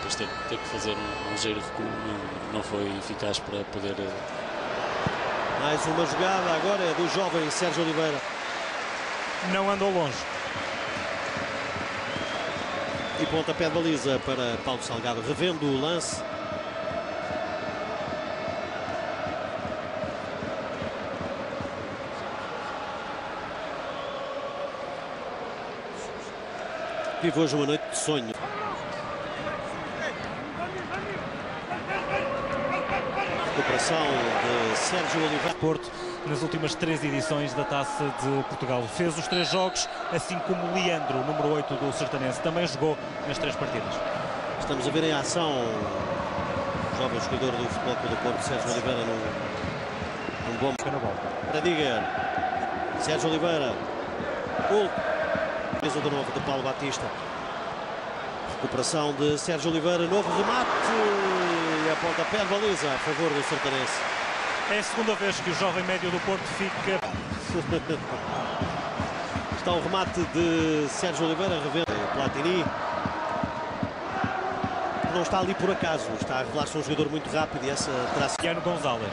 depois ter que fazer um ligeiro recuo não foi eficaz para poder. Mais uma jogada agora é do jovem Sérgio Oliveira. Não andou longe. E pontapé de baliza para Paulo Salgado, revendo o lance. Vive hoje uma noite de sonho. Recuperação de Sérgio Oliveira. Porto, nas últimas 3 edições da Taça de Portugal. Fez os 3 jogos, assim como Leandro, número 8 do Sertanense, também jogou nas 3 partidas. Estamos a ver em ação o jovem jogador do Futebol Clube do Porto, Sérgio Oliveira, num bom... Para Diger, Sérgio Oliveira, mesa de novo de Paulo Batista. Recuperação de Sérgio Oliveira, novo remate e a pontapé de baliza a favor do Sertanense. É a segunda vez que o jovem médio do Porto fica... Está o remate de Sérgio Oliveira, revendo Platini. Não está ali por acaso, está a revelar-se um jogador muito rápido e essa traça. Cristiano Gonzalez.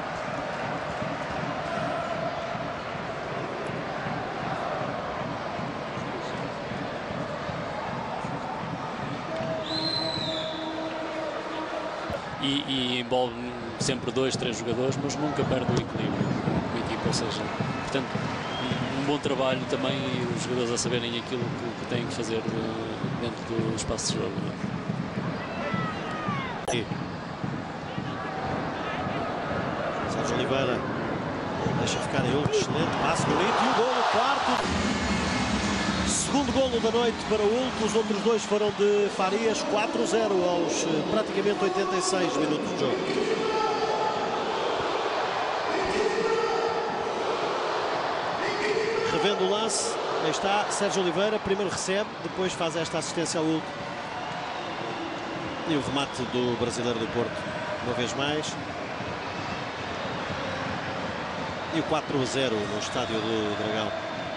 E envolve sempre 2, 3 jogadores, mas nunca perde o equilíbrio como equipa, ou seja, portanto, um bom trabalho também e os jogadores a saberem aquilo que têm que fazer dentro do espaço de jogo. Sérgio Oliveira deixa ficar em último, excelente passe bonito e o golo, quarto. Segundo golo da noite para o Hulk, os outros 2 foram de Farias, 4-0 aos praticamente 86 minutos de jogo. Revendo o lance, aí está Sérgio Oliveira, primeiro recebe, depois faz esta assistência ao Hulk. E o remate do brasileiro do Porto, uma vez mais. E o 4-0 no estádio do Dragão.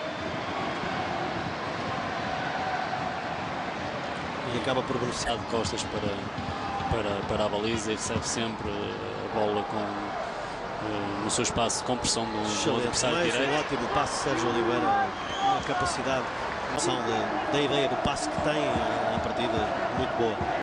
E acaba por beneficiar De costas para a baliza e recebe sempre a bola no seu espaço com pressão do adversário direito. Um ótimo passe de Sérgio Oliveira, uma capacidade da ideia do passe que tem, uma partida muito boa.